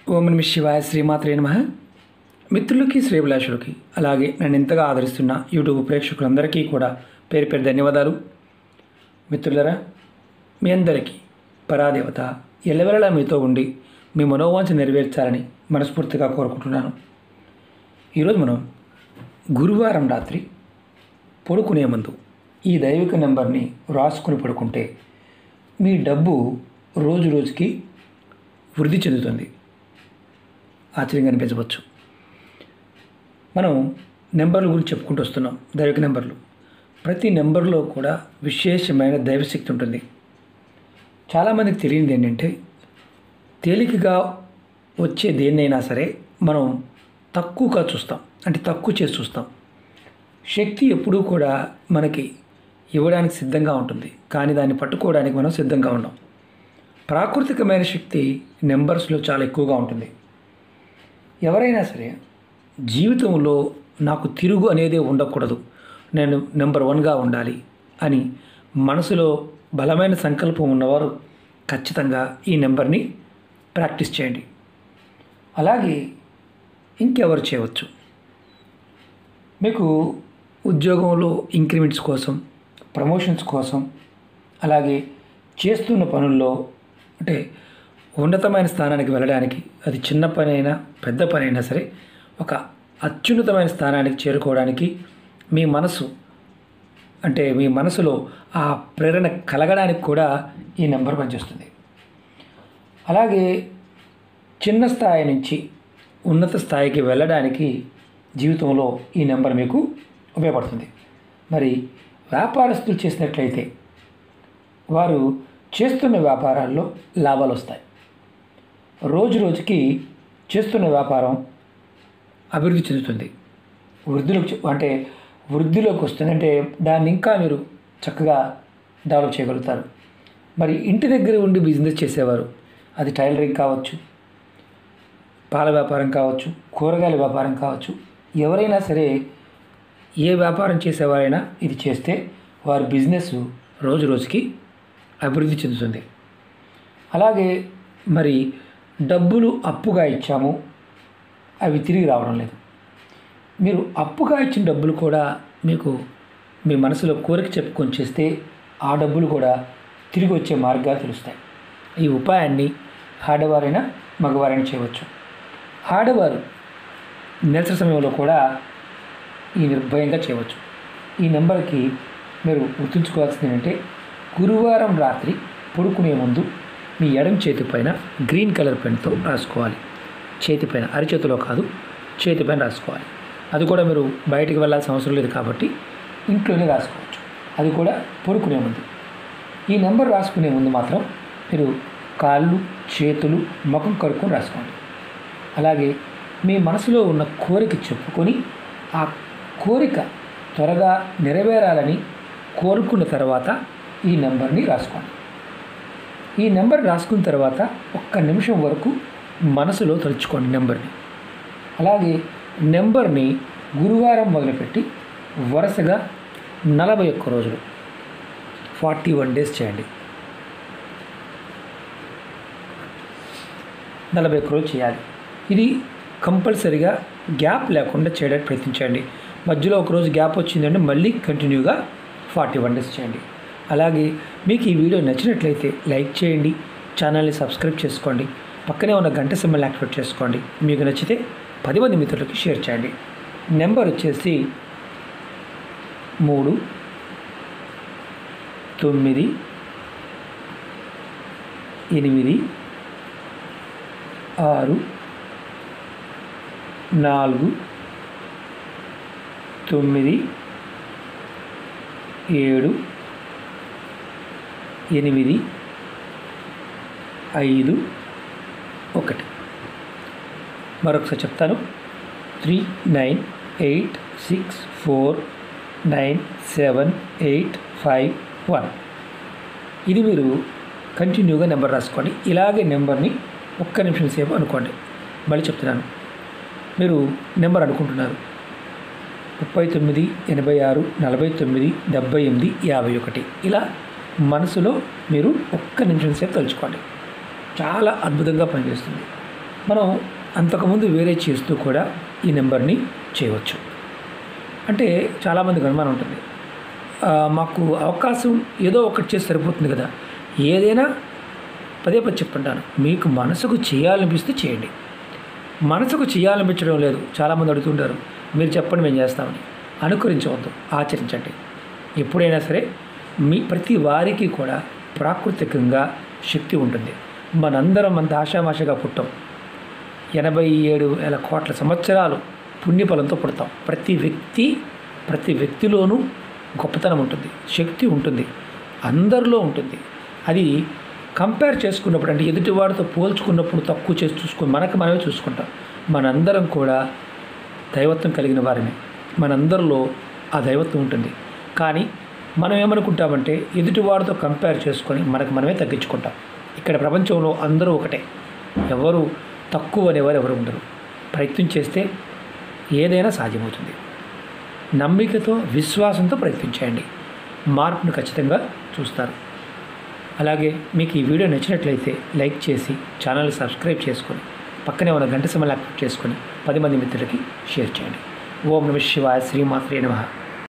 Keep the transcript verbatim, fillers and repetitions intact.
ఓం నమః శివాయ. శ్రీమాత్రే నమః. మిత్రులకి, శ్రేభిలాషులకి, అలాగే నన్ను ఎంతగా ఆదరిస్తున్న యూట్యూబ్ ప్రేక్షకులందరికీ కూడా పేరు పేరు ధన్యవాదాలు. మిత్రులరా, మీ అందరికీ పరాదేవత ఎల్లవెల్లలా మీతో ఉండి మీ మనోవాంఛ నెరవేర్చాలని మనస్ఫూర్తిగా కోరుకుంటున్నాను. ఈరోజు మనం గురువారం రాత్రి పడుకునే ముందు ఈ దైవిక నెంబర్ని రాసుకుని పడుకుంటే మీ డబ్బు రోజు రోజుకి వృద్ధి చెందుతుంది. ఆశ్చర్యంగా అనిపించవచ్చు. మనం నెంబర్ల గురించి చెప్పుకుంటూ వస్తున్నాం. దైవిక నెంబర్లు, ప్రతి నెంబర్లో కూడా విశేషమైన దైవశక్తి ఉంటుంది. చాలామందికి తెలియనిది ఏంటంటే, తేలికగా వచ్చే దేన్నైనా సరే మనం తక్కువగా చూస్తాం, అంటే తక్కువ చేసి చూస్తాం. శక్తి ఎప్పుడూ కూడా మనకి ఇవ్వడానికి సిద్ధంగా ఉంటుంది, కానీ దాన్ని పట్టుకోవడానికి మనం సిద్ధంగా ఉండం. ప్రాకృతికమైన శక్తి నెంబర్స్లో చాలా ఎక్కువగా ఉంటుంది. ఎవరైనా సరే జీవితంలో నాకు తిరుగు అనేది ఉండకూడదు, నేను నెంబర్ వన్గా ఉండాలి అని మనసులో బలమైన సంకల్పం ఉన్నవారు ఖచ్చితంగా ఈ నెంబర్ని ప్రాక్టీస్ చేయండి. అలాగే ఇంకెవరు చేయవచ్చు. మీకు ఉద్యోగంలో ఇంక్రిమెంట్స్ కోసం, ప్రమోషన్స్ కోసం, అలాగే చేస్తున్న పనుల్లో అంటే ఉన్నతమైన స్థానానికి వెళ్ళడానికి, అది చిన్న పని అయినా పెద్ద పని అయినా సరే ఒక అత్యున్నతమైన స్థానానికి చేరుకోవడానికి మీ మనసు అంటే మీ మనసులో ఆ ప్రేరణ కలగడానికి కూడా ఈ నెంబర్ పనిచేస్తుంది. అలాగే చిన్న స్థాయి నుంచి ఉన్నత స్థాయికి వెళ్ళడానికి జీవితంలో ఈ నెంబర్ మీకు ఉపయోగపడుతుంది. మరి వ్యాపారస్తులు చేసినట్లయితే వారు చేస్తున్న వ్యాపారాల్లో లాభాలు వస్తాయి. రోజు రోజుకి చేస్తున్న వ్యాపారం అభివృద్ధి చెందుతుంది, వృద్ధిలోకి అంటే వృద్ధిలోకి వస్తుంది. అంటే దాన్ని ఇంకా మీరు చక్కగా డెవలప్ చేయగలుగుతారు. మరి ఇంటి దగ్గర ఉండి బిజినెస్ చేసేవారు, అది టైలరింగ్ కావచ్చు, పాల వ్యాపారం కావచ్చు, కూరగాయల వ్యాపారం కావచ్చు, ఎవరైనా సరే ఏ వ్యాపారం చేసేవారైనా ఇది చేస్తే వారి బిజినెస్ రోజు రోజుకి అభివృద్ధి చెందుతుంది. అలాగే మరి డబ్బులు అప్పుగా ఇచ్చాము, అవి తిరిగి రావడం లేదు. మీరు అప్పుగా ఇచ్చిన డబ్బులు కూడా మీకు మీ మనసులో కోరిక చెప్పుకొని చేస్తే ఆ డబ్బులు కూడా తిరిగి వచ్చే మార్గాలు తెలుస్తాయి. ఈ ఉపాయాన్ని ఆడవారైనా మగవారైనా చేయవచ్చు. ఆడవారు నిద్ర సమయంలో కూడా ఈ నిర్భయంగా చేయవచ్చు. ఈ నెంబర్కి మీరు గుర్తుంచుకోవాల్సింది ఏంటంటే, గురువారం రాత్రి పడుకునే ముందు మీ ఎడమ చేతి పైన గ్రీన్ కలర్ పెన్తో రాసుకోవాలి. చేతి పైన, అరిచేతిలో కాదు, చేతి పైన రాసుకోవాలి. అది కూడా మీరు బయటికి వెళ్ళాల్సిన అవసరం లేదు కాబట్టి ఇంట్లోనే రాసుకోవచ్చు. అది కూడా పడుకునే ముందు. ఈ నెంబర్ రాసుకునే ముందు మాత్రం మీరు కాళ్ళు, చేతులు, ముఖం కడుక్కొని రాసుకోండి. అలాగే మీ మనసులో ఉన్న కోరిక చెప్పుకొని ఆ కోరిక త్వరగా నెరవేరాలని కోరుకున్న తర్వాత ఈ నెంబర్ని రాసుకోండి. ఈ నెంబర్ రాసుకున్న తర్వాత ఒక్క నిమిషం వరకు మనసులో తలుచుకోండి నెంబర్ని. అలాగే నెంబర్ని గురువారం మొదలుపెట్టి వరుసగా నలభై ఒక్క రోజులు ఫార్టీ వన్ డేస్ చేయండి. నలభై ఒక్క రోజు చేయాలి. ఇది కంపల్సరీగా గ్యాప్ లేకుండా చేయడానికి ప్రయత్నించండి. మధ్యలో ఒకరోజు గ్యాప్ వచ్చిందంటే మళ్ళీ కంటిన్యూగా ఫార్టీ వన్ డేస్ చేయండి. అలాగే మీకు ఈ వీడియో నచ్చినట్లయితే లైక్ చేయండి, ఛానల్ని సబ్స్క్రైబ్ చేసుకోండి, పక్కనే ఉన్న గంట సింబల్ని యాక్టివేట్ చేసుకోండి. మీకు నచ్చితే పది మంది మిత్రులకి షేర్ చేయండి. నెంబర్ వచ్చేసి మూడు తొమ్మిది ఎనిమిది ఆరు నాలుగు తొమ్మిది ఏడు ఎనిమిది ఐదు ఒకటి. మరొకసారి చెప్తాను. Three nine eight six four nine seven eight five one. ఇది మీరు కంటిన్యూగా నెంబర్ రాసుకోండి. ఇలాగే నెంబర్ని ఒక్క నిమిషం సేపు అనుకోండి. మళ్ళీ చెప్తున్నాను. మీరు నెంబర్ అనుకుంటున్నారు ముప్పై తొమ్మిది ఎనభై ఆరు నలభై తొమ్మిది డెబ్బై ఎనిమిది యాభై ఒకటి. ఇలా మనసులో మీరు ఒక్క నిమిషం సేపు తలుచుకోండి. చాలా అద్భుతంగా పనిచేస్తుంది. మనం అంతకుముందు వేరే చేస్తూ కూడా ఈ నెంబర్ని చేయవచ్చు. అంటే చాలామందికి అనుమానం ఉంటుంది, మాకు అవకాశం ఏదో ఒకటి చేసి సరిపోతుంది కదా. ఏదైనా పదే పదే చెప్తుంటాను, మీకు మనసుకు చేయాలనిపిస్తే చేయండి. మనసుకు చేయాలనిపించడం లేదు, చాలామంది అడుగుతుంటారు, మీరు చెప్పండి మేము చేస్తామని. అనుకరించవద్దు, ఆచరించండి. ఎప్పుడైనా సరే మీ ప్రతి వారికి కూడా ప్రాకృతికంగా శక్తి ఉంటుంది. మనందరం అంత ఆషామాషగా పుట్టాం. ఎనభై ఏడు వేల కోట్ల సంవత్సరాలు పుణ్యఫలంతో పుడతాం. ప్రతి వ్యక్తి ప్రతి వ్యక్తిలోనూ గొప్పతనం ఉంటుంది, శక్తి ఉంటుంది, అందరిలో ఉంటుంది. అది కంపేర్ చేసుకున్నప్పుడు, అంటే ఎదుటివాడితో పోల్చుకున్నప్పుడు తక్కువ చేసి చూసుకుని మనకు మనమే చూసుకుంటాం. మనందరం కూడా దైవత్వం కలిగిన వారమే, మనందరిలో ఆ దైవత్వం ఉంటుంది. కానీ మనం ఏమనుకుంటామంటే ఎదుటివాడితో కంపేర్ చేసుకొని మనకు మనమే తగ్గించుకుంటాం. ఇక్కడ ప్రపంచంలో అందరూ ఒకటే, ఎవరు తక్కువ అనేవారు ఎవరు ఉండరు. ప్రయత్నం చేస్తే ఏదైనా సాధ్యమవుతుంది. నమ్మికతో విశ్వాసంతో ప్రయత్నించండి, మార్పును ఖచ్చితంగా చూస్తారు. అలాగే మీకు ఈ వీడియో నచ్చినట్లయితే లైక్ చేసి ఛానల్ సబ్స్క్రైబ్ చేసుకొని పక్కనే ఉన్న గంట సమయాన్ని యాక్టివేట్ చేసుకొని పది మంది మిత్రులకి షేర్ చేయండి. ఓం నమః శివాయ. శ్రీమాత్రే నమః.